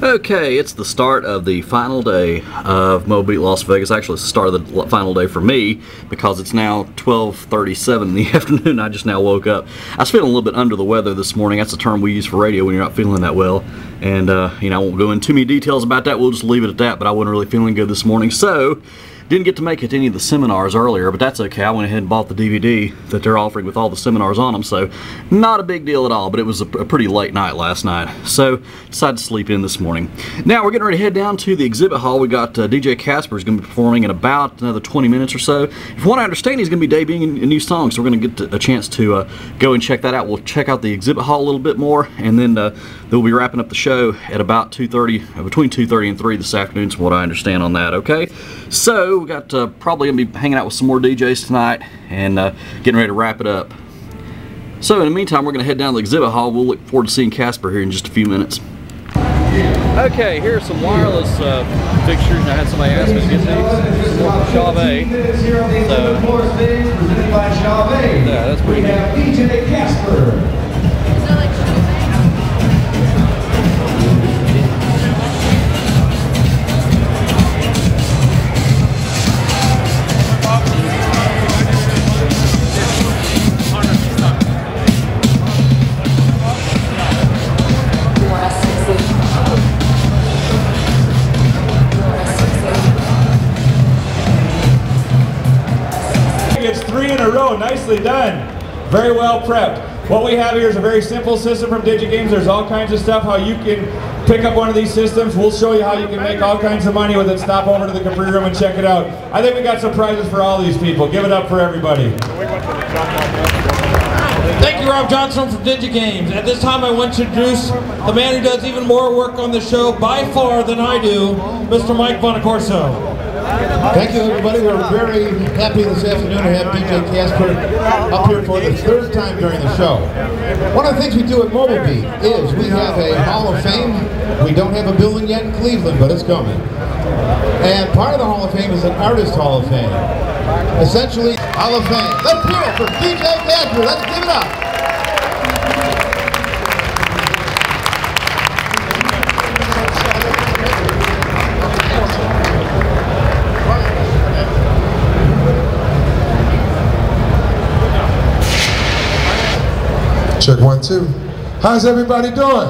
Okay, it's the start of the final day of Mo Beat Las Vegas. Actually, it's the start of the final day for me because it's now 12:37 in the afternoon. I just now woke up. I was feeling a little bit under the weather this morning. That's a term we use for radio when you're not feeling that well. And, you know, I won't go into too many details about that. We'll just leave it at that. But I wasn't really feeling good this morning. So, didn't get to make it to any of the seminars earlier, but that's okay. I went ahead and bought the DVD that they're offering with all the seminars on them, so not a big deal at all, but it was a pretty late night last night, so decided to sleep in this morning. Now we're getting ready to head down to the exhibit hall. We got DJ Casper is going to be performing in about another 20 minutes or so. From what I understand, he's going to be debuting a new song, so we're going to get a chance to go and check that out. We'll check out the exhibit hall a little bit more, and then we'll be wrapping up the show at about 2:30, between 2:30 and 3 this afternoon, is what I understand on that, okay? So we got probably going to be hanging out with some more DJs tonight and getting ready to wrap it up. So in the meantime, we're going to head down to the exhibit hall. We'll look forward to seeing Casper here in just a few minutes. Okay, here's some wireless fixtures. I had somebody ask me to get these. Some more from Chauvet. So, yeah, that's pretty good. DJ Casper. It's 3 in a row, nicely done. Very well prepped. What we have here is a very simple system from DigiGames. There's all kinds of stuff how you can pick up one of these systems. We'll show you how you can make all kinds of money with it. Stop over to the Capri Room and check it out. I think we got some prizes for all these people. Give it up for everybody. Thank you, Rob Johnson from DigiGames. At this time I want to introduce the man who does even more work on the show by far than I do, Mr. Mike Bonacorso. Thank you, everybody. We're very happy this afternoon to have DJ Casper up here for the 3rd time during the show. One of the things we do at Mobile Beat is we have a Hall of Fame. We don't have a building yet in Cleveland, but it's coming. And part of the Hall of Fame is an Artist Hall of Fame. Essentially, Hall of Fame. Let's hear it for DJ Casper. Let's give it up. Check 1, 2. How's everybody doing?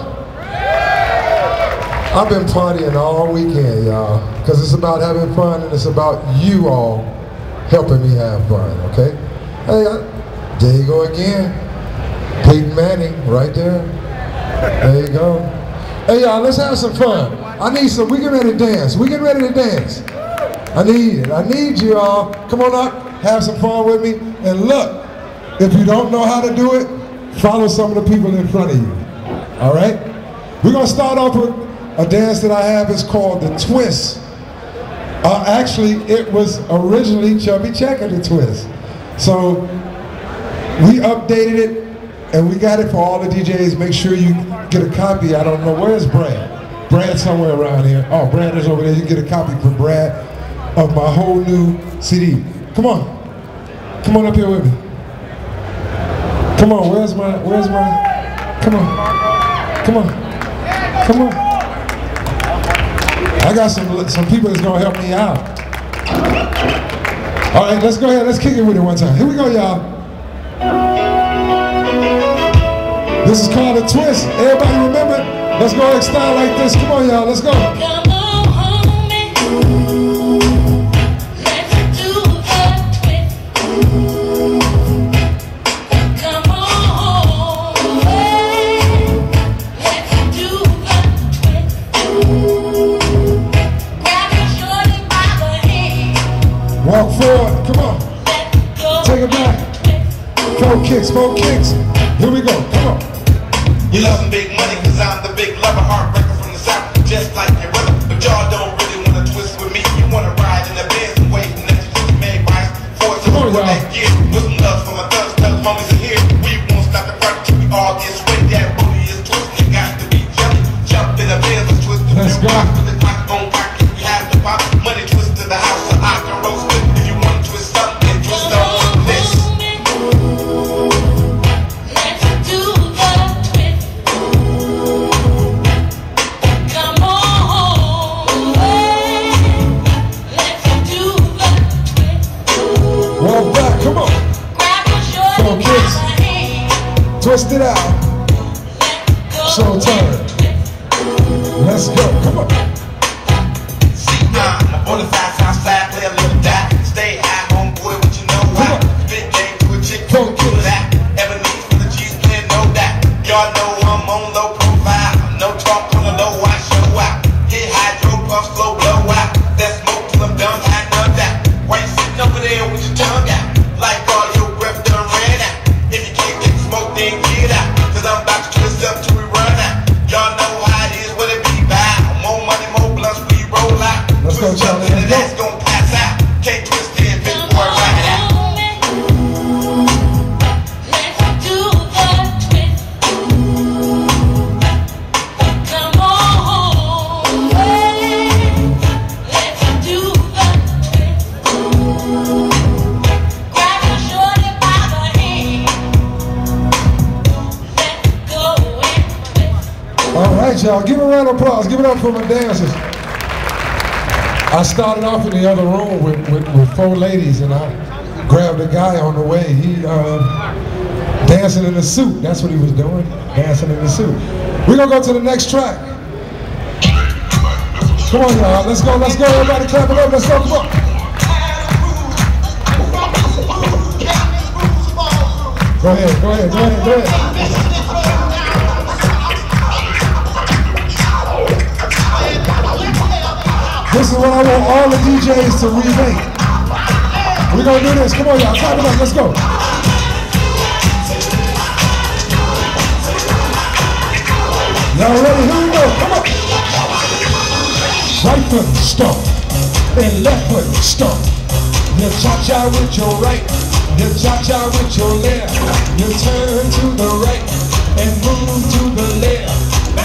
I've been partying all weekend, y'all, because it's about having fun and it's about you all helping me have fun, okay? Hey, there you go again. Peyton Manning, right there. There you go. Hey, y'all, let's have some fun. I need some, we get ready to dance. We get ready to dance. I need it. I need you all. Come on up, have some fun with me. And look, if you don't know how to do it, follow some of the people in front of you, all right? We're gonna start off with a dance that I have. It's called the Twist. Actually, it was originally Chubby Checker, the Twist. So we updated it and we got it for all the DJs. Make sure you get a copy. I don't know, where's Brad? Brad's somewhere around here. Oh, Brad is over there. You can get a copy for Brad of my whole new CD. Come on up here with me. Come on, where's my, come on. I got some people that's gonna help me out. All right, let's go ahead, let's kick it with it one time. Here we go, y'all. This is called a Twist. Everybody remember? Let's go ahead and style like this. Come on, y'all, let's go. Walk forward, come on. Take it back. 4 kicks. Here we go, come on. You love some big money, cause I'm the big lover, heartbreaker from the south, just like your brother. But y'all don't really wanna twist with me. You wanna ride in the Benz and wait and let you just make rice. Force Come on, y'all. With some love for my thugs, tell homies in here. We won't stop the front, we all get sweat. That booty is twisting, got to be jelly. Jump in the Benz and twist the Let's go. With the clock on rock, we have to pop. Money twist to the house so I can roast it. If you want to twist up, then twist up this. Come on. twist it out. So turn. Let's go. Come on. I'm on the side, Southside, play a little that. Stay high, homeboy, what you know why? Spit game to a chick, don't do that. Ever need for the G's, playing know that. Y'all know I'm on low profile. No talk on the low, I show out. Hit hydro, puff, slow, blow out. That smoke till I'm done, I know that. Why you sitting over there with your tongue out? Like all your breath done ran out. If you can't get the smoke, then get out. Cause I'm about to twist up till we run out. Y'all know how it is, what it be by. More money, more blunts, we roll out. Let's go, Charlie. And that's gonna pass out. Can't twist it, big boy, ride out. All right, y'all. Give a round of applause. Give it up for my dancers. I started off in the other room with 4 ladies, and I grabbed a guy on the way. He dancing in a suit. That's what he was doing, dancing in a suit. We're gonna go to the next track. Come on, y'all. Let's go. Let's go. Everybody clap it up. Let's go. Come on. Go ahead. Go ahead. Go ahead. Go ahead. This is what I want all the DJs to remake. We're gonna do this. Come on, y'all. Clap it up. Let's go. Y'all ready? Here we go. Come on. Right foot stomp and left foot stomp. You cha-cha with your right. You cha-cha with your left. You turn to the right and move to the left.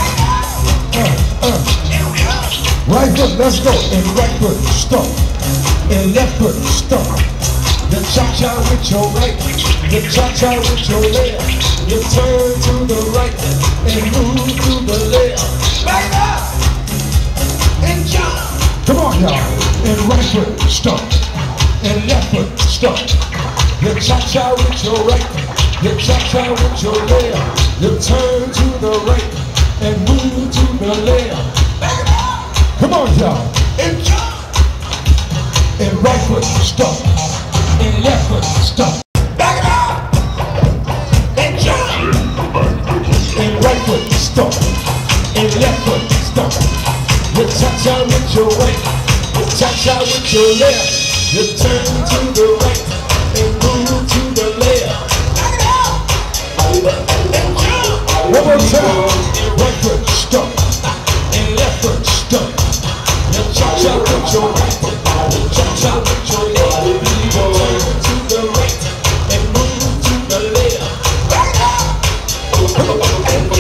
Right foot, let's go. And right foot, stomp. And left foot, stomp. You cha-cha with your right. You cha-cha with your left. You turn to the right and move to the left. Back up and jump. Come on, y'all. And right foot, stomp. And left foot, stomp. You cha-cha with your right. You cha-cha with your left. You turn to the right and move to the left. Back up. Come on, y'all. And jump. And right foot, stomp. And left foot, stomp. Back it up. And jump. And right foot, stomp. And left foot, stomp. You cha-cha with your right. You cha-cha with your left. You turn to the right and move to the left. Back it up. And jump. One more time. Right foot, stomp. And left foot, stomp. Cha-cha with your right, cha-cha with your left. You turn to the right and move to the left. Back up! And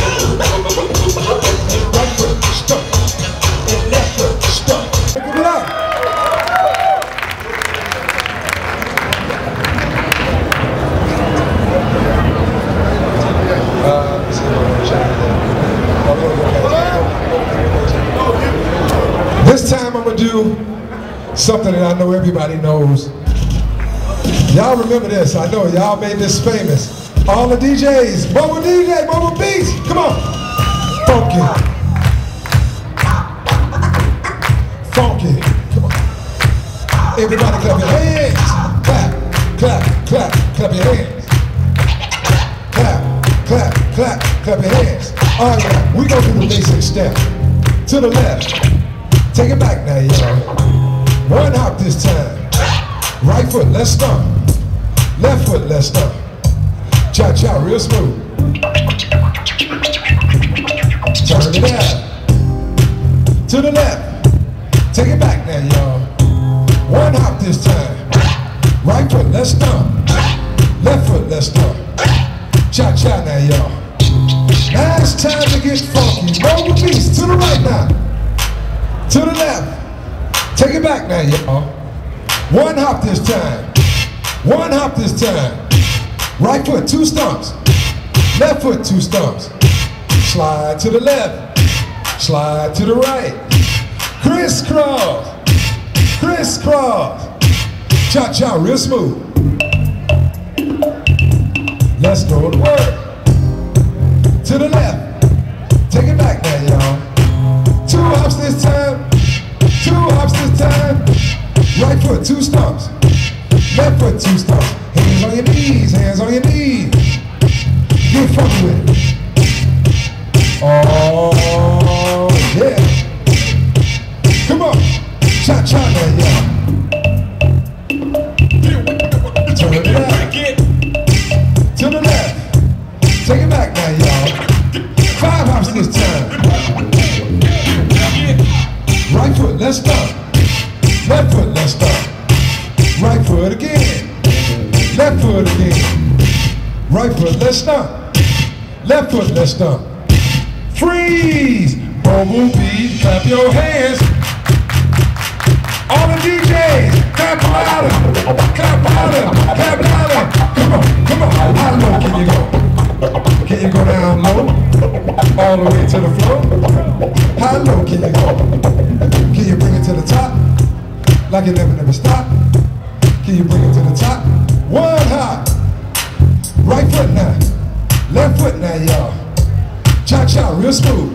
right foot, stomp. And left foot, stomp. Give it up! This time I'm gonna do something that I know everybody knows. Y'all remember this, I know y'all made this famous. All the DJs, Mobile DJ, Mobile Beats, come on. Funky. Funky, come on. Everybody clap your hands. Clap, clap, clap, clap your hands. Clap, clap, clap, clap your hands. All right, we gonna do the basic step. To the left. Take it back now, y'all. One hop this time. Right foot, let's stomp. Left foot, let's stomp. Cha-cha, real smooth. Turn it out. To the left. Take it back now, y'all. One hop this time. Right foot, let's stomp. Left foot, let's stomp. Cha-cha now, y'all. Now it's time to get funky. Mobile Beats, to the right now. To the left. Take it back now, y'all. One hop this time. One hop this time. Right foot, 2 stumps. Left foot, 2 stumps. Slide to the left. Slide to the right. Crisscross. Crisscross. Cha-cha, real smooth. Let's go to work. to the left. Take it back now, y'all. 2 hops this time. 2 hops this time. Right foot, 2 stumps. Left foot, 2 stumps. Hands on your knees, hands on your knees. Get funky with it. Oh, yeah. Come on. Cha-cha now, y'all. Turn it out. To the left. Take it back now, y'all. 5 hops this time. Right foot, let's stop. Left foot, let's stop. Right foot again. Left foot again. Right foot, let's stop. Left foot, let's stop. Freeze! Bumblebee, clap your hands. All the DJs, clap louder. Clap louder. Clap louder. Come on, come on. How low can you go? Can you go down low? All the way to the floor? How low can you go? Can you bring it to the top? Like it never stop? Can you bring it to the top? 1 hop. Right foot now. Left foot now, y'all. Cha-cha, real smooth.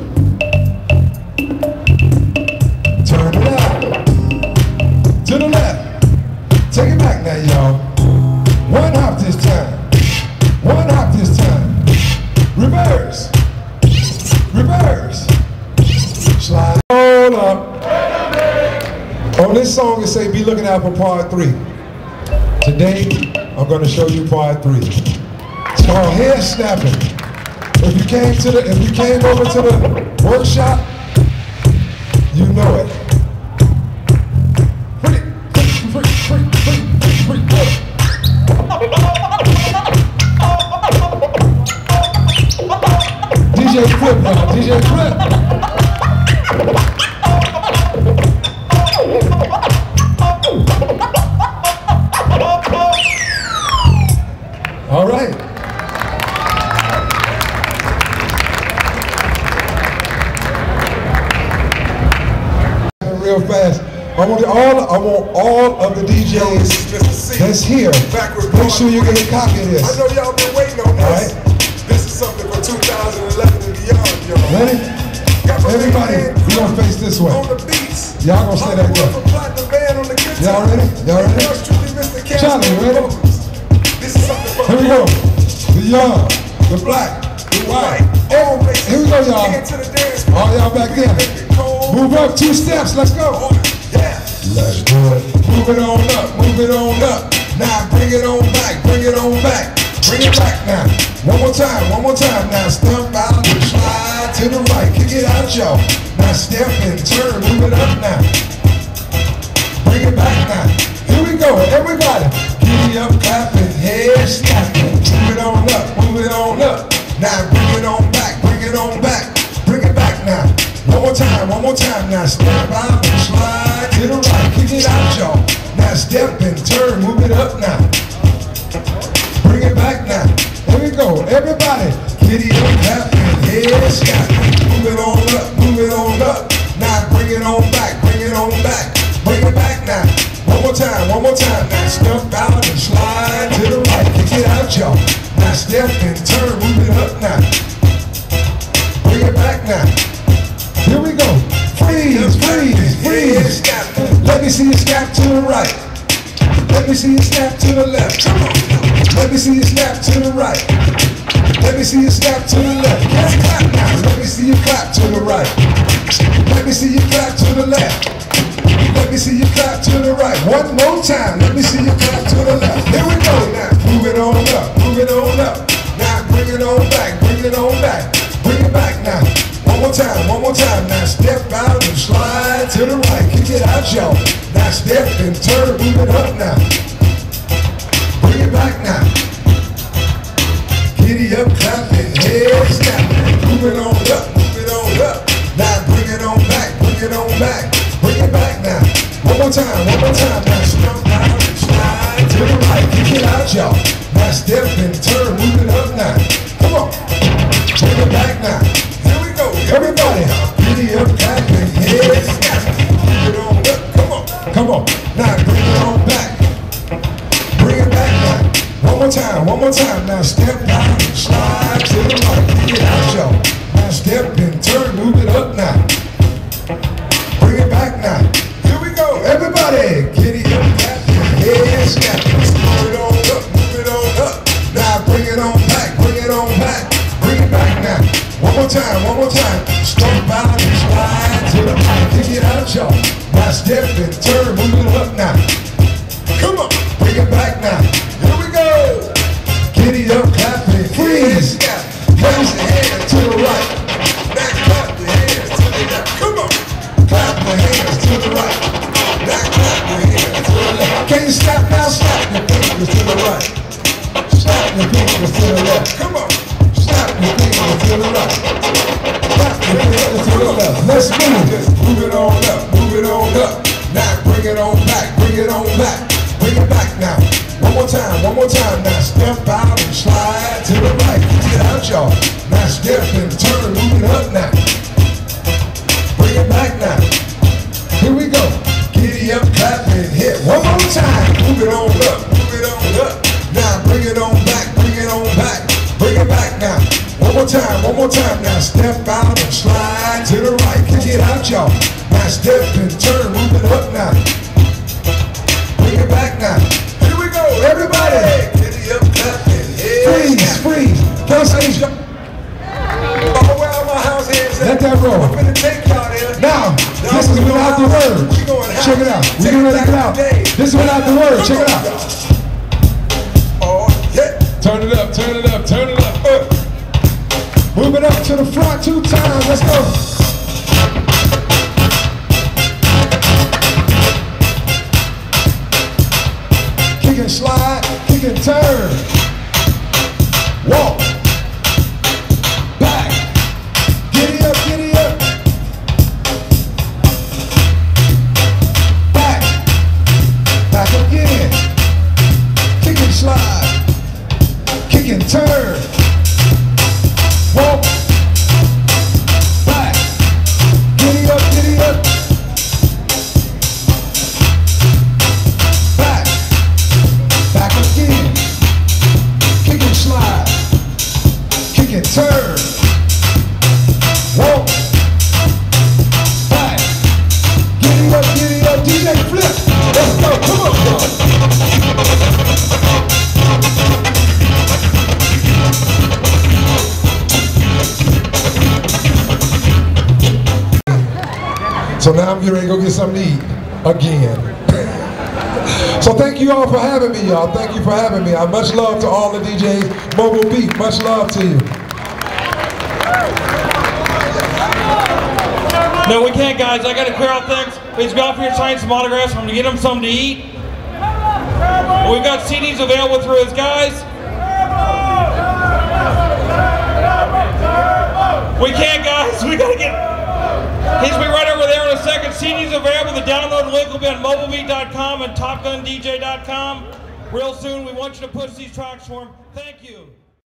Turn it out. To the left. Take it back now, y'all. 1 hop this time. 1 hop this time. Reverse. Reverse. Slide. Hold up. On this song it say be looking out for part 3. Today I'm going to show you part 3. It's called hair snapping. If you came over to the workshop, you know it. DJ Flip now, DJ Flip. All right. Real fast. I want all of the DJs that's here. Make sure you get a copy of this. I know y'all been waiting on this. Right. This is something for 2011 and beyond, y'all. Ready? Everybody, we gonna face this way. On the beats. Y'all gonna stay that way. Y'all ready? Y'all ready? Charlie, you ready? This is something for here we go. The young, the black, the white. Oh, here we go, y'all. All y'all back there. Move up 2 steps. Let's go. Let's do it. Move it on up. Move it on up. Now bring it on back. Bring it on back. Bring it back now. One more time. One more time. Now stump out and slide to the right. Kick it out, y'all. Now step and turn. Move it up now. Bring it back now. Here we go. Everybody. Giddy up, clapping, head snapping. Move it on up. Move it on up. Now bring it on back. Bring it on back. Bring it back now. One more time. One more time. Now step out and slide to the right. Kick it out, y'all. Now step and turn. Move it up now. Bring it back now. Here we go. Everybody. Giddy up, clapping, head snapping. Move it on up. Move it on up. Now bring it on back. Bring it on back. Bring it back now. One more time. One more time. Now step out and slide to the right. Kick it out, y'all. Now step and turn. Move it up now. Bring it back now. Here we go. Freeze, freeze, freeze. Let me see you snap to the right. Let me see you snap to the left. Let me see you snap to the right. Let me see you snap to the left. Let's clap now. Let me see you clap to the right. Let me see you clap to the left. Let me see you clap to the right. One more time. Let me see you clap to the left. Here we go now. Move it on up. Move it on up. Now bring it on back. Bring it on back. Bring it back now. One more time. One more time. Now step out and slide to the right. Kick it out, y'all. Now step and turn. Move it up now. Bring it back now. Giddy up, clapping, head snapping. Move it on up. Move it on up. Now bring it on back. Bring it on back. Bring it back now. One more time. One more time. Now step out and slide to the right. Kick it out, y'all. Now step and turn. Move it up now. Come on. Bring it back now. Here we go. Everybody. Giddy up, clapping, head snapping. Move it on up. Come on. Come on. Now bring it on back. Bring it back now. One more time. Now step out and slide to the right. Get out, y'all. Now step and turn, move it up now. Bring it back now. Here we go, everybody. Get it up, tap your head, snap it. Move it on up, move it on up. Now bring it on back, bring it on back. Bring it back now. One more time. Step out and slide to the right. Get it out, y'all. Now step and turn, move it up now. Come on, bring it back now. Here we go. Giddy up, clap it, freeze. Raise the hands to the right. Now clap the hands to the left. Come on. Clap the hands to the right. Now clap the hands to the left. Can't stop now, slap your fingers to the right. Slap your fingers to the left. Come on. Slap your fingers to the right. Slap your fingers to the left. Let's move it. Move it on up, move it on up. Now bring it on back, bring it on back. Bring it back now. One more time. Now step out and slide to the right. Get out, y'all. Now step and turn, move it up now. Bring it back now. Here we go. Giddy up, clap and hit. One more time. Move it on up, move it on up. Now bring it on back, bring it on back. Bring it back now. One more time. Now step out and slide to the right. Get out, y'all. Now step and turn, move it up now. Bring it back now. Here we go, everybody. Giddy up, clap and hit. Freeze. Can't say oh, where are my house hands at? Let that roll. I'm gonna take y'all there. Now, this is without the words. Check it out. We're gonna let it out. This is without the words. Check it out. Oh, yeah. Turn it up. Move it up to the front 2 times. Let's go. Kick and slide, kick and turn. Walk. Back. Giddy up. Back again. Kick and slide. Kick and turn. Walk. Back. Giddy up. Back. Back again. Kick and slide. Kick and turn. Walk. Back. Giddy up. DJ Flip. Let's go. Come on. So now I'm getting ready to go get something to eat again. So thank you all for having me, y'all. Thank you for having me. Much love to all the DJs. Mobile Beat, much love to you. No, we can't, guys. I got to clear out things. Please go out for your sign some autographs. I'm going to get them something to eat. We've got CDs available through his guys. We can't, guys. We got to get... He's be right over there in a second. CDs available. The download link will be on mobilebeat.com and topgundj.com. Real soon, we want you to push these tracks for him. Thank you.